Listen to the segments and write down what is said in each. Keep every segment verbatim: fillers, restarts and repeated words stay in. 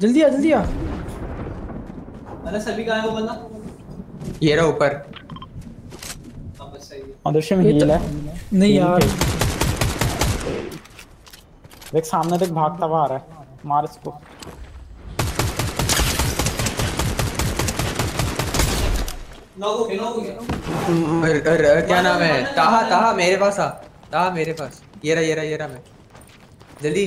जल्दी आ जल्दी आ। अरे सभी कहाँ है वो बंदा? ये रहा ऊपर। हाँ बस सही है। अदृश्य में ये हील तो है। नहीं हील यार। थे। देख सामने देख भागता हुआ आ रहा है, मार इसको। नॉक हो गया, नॉक हो गया। अर- अर- अर- क्या नाम है? ताहा ताहा मेरे पास आ। ताहा मेरे पास। ये रहा ये रहा ये रहा मैं। जल्दी।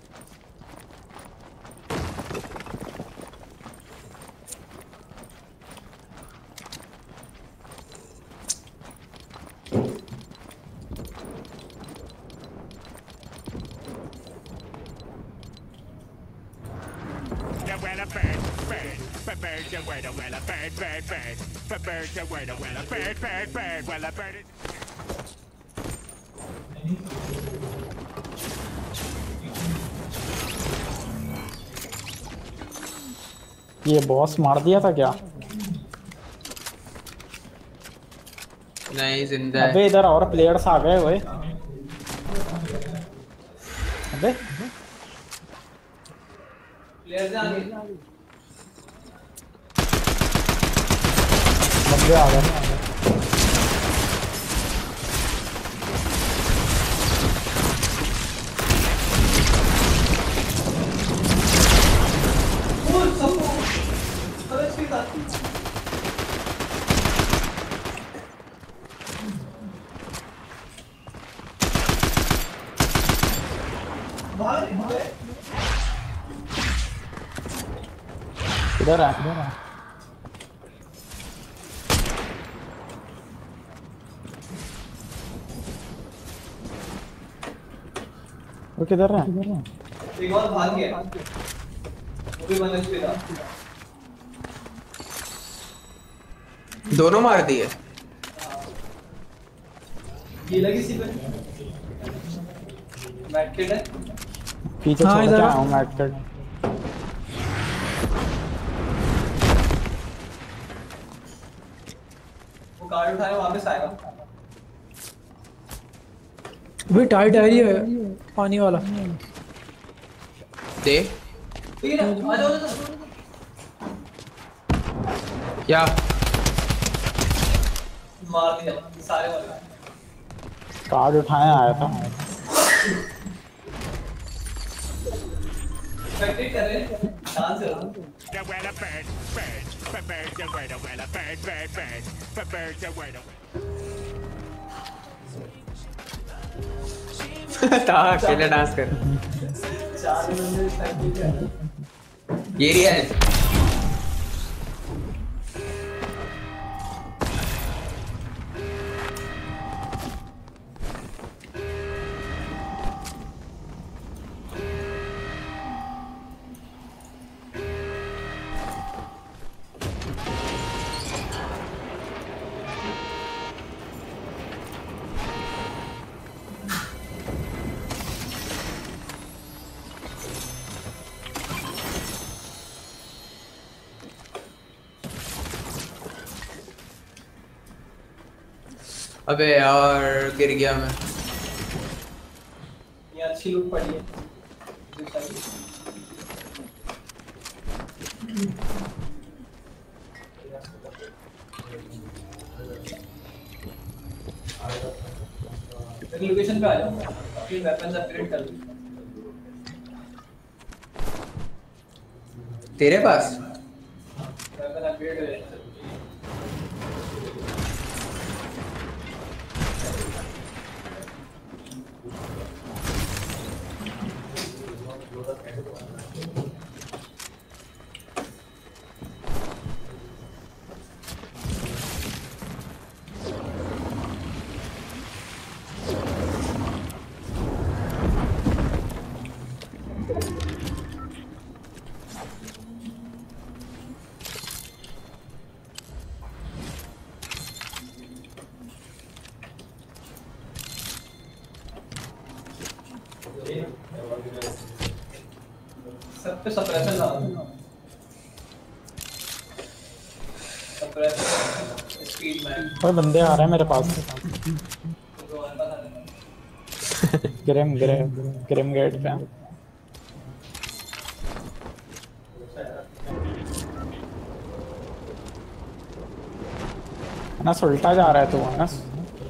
ये बॉस मार दिया था क्या? नहीं जिंदा है। अबे इधर और प्लेयर्स आ गए हुए। अबे प्लेयर आ गए। बंदे आ गए। इधर है। वो किधर है? एक और भाग गया। वो भी बंदा पे था। दोनों मार दिए। ये लगी सी पे। मैट किट है। पीछे हाँ, छोड़ इधर के आ। आया हूँ मैट कार्ड। वो कार्ड उठाए वापस आएगा। अभी टाइट डायरी है पानी वाला। दे। ठीक है ना? आ जाओ आ जाओ। क्या? मार दिया सारे वाले। कार्ड उठाए आया था। प्रैक्टिस कर रहे हैं। डांस कर रहे हैं। ताहा अकेले डांस कर। चार बंदे प्रैक्टिस कर रहे हैं। ये रिया है। अबे यार गिर गया मैं। ये अच्छी लूट पड़ी है। लोकेशन पे आ जाओ। अपनी वेपन्स अपग्रेड कर लो। तेरे पास वेपन अपग्रेड हो जाए। सब पे सप्रेशन लगा दो। Suppression speed man. कोई बंदे आ रहे हैं मेरे पास। तो हमारे पास आ जाना। ग्रिम ग्रिम ग्रिम गेट पे। अनस उल्टा जा रहा है तू अनस।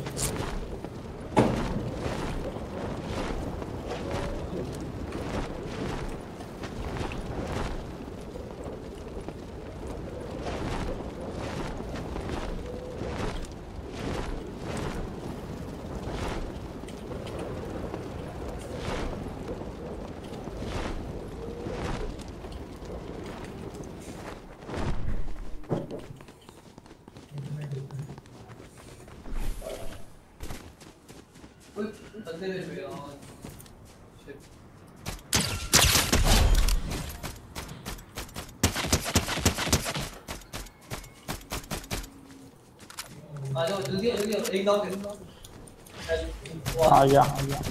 बंदे मेरे पे और शिट आ जाओ जल्दी आओ जल्दी आओ एक डाउन आ गया आ गया।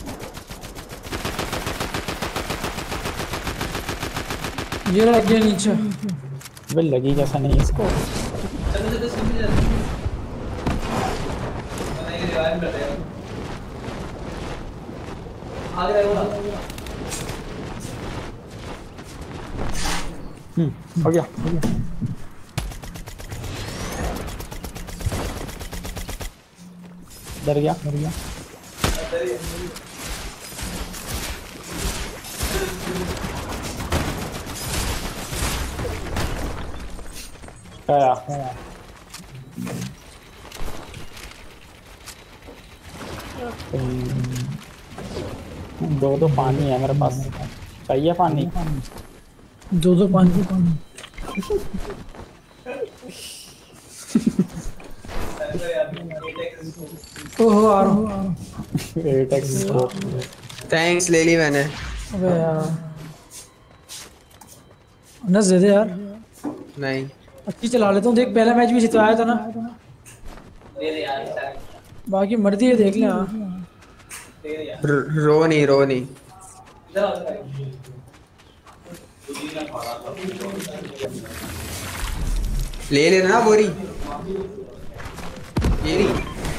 ये लग गया नीचे। वे लगी जैसा नहीं इसको। चलो चलो सिंपल चलो मैं ये रिवाइव कर रहा हूं आ गया वो हम्म हो गया हो गया। डर गया डर गया। क्या दो दो पानी है मेरे पास। चाहिए पानी? दो दो पानी पानी। ओहो आ रहा हूँ। थैंक्स ले ली मैंने। अबे यार नस दे दे यार। नहीं अच्छी चला लेता हूँ। देख पहला मैच भी जितवाया था ना। दे दे यार बाकी मर्दी है देख ले। हाँ दे दे यार रो रो नहीं रो नहीं। इधर आओ ले लेना ना बोरी ये नहीं।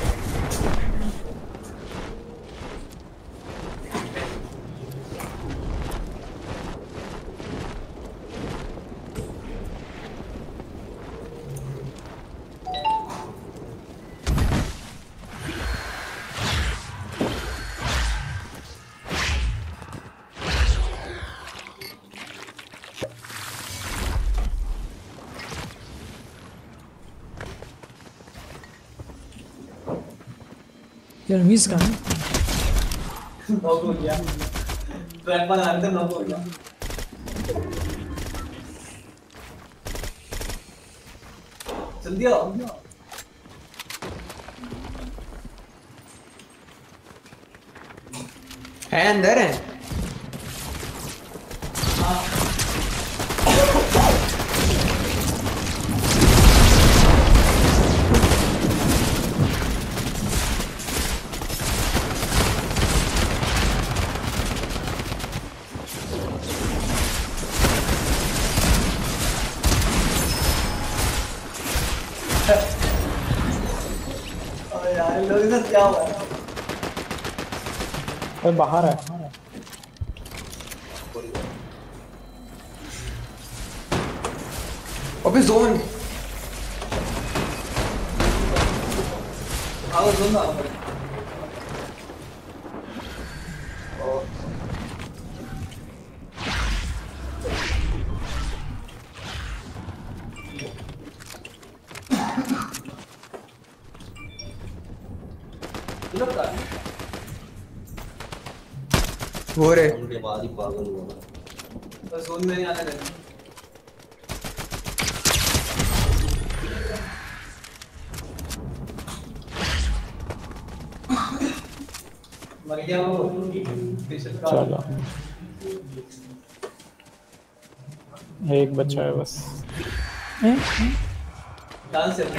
यार मिस का नॉक हो गया ट्रैक पर आते नॉक हो गया जल्दी आओ है अंदर है। यार लोग इधर क्या हुआ है? बाहर है। अबे जोन आओ जोन आओ वो रे उनके बाद ही पागल हुआ बस जोन में नहीं आने देना मर गया वो चलो एक बच्चा है बस। डांस से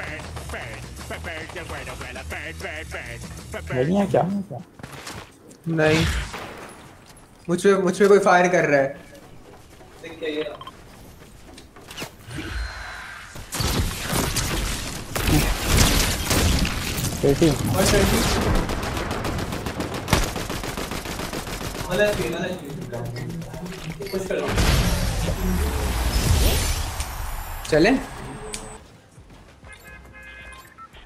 नहीं है क्या? नहीं मुझ पे मुझ पे कोई फायर कर रहा है। देख के ये बेटी और शर्टी वाला भी वाला भी कुछ कर चले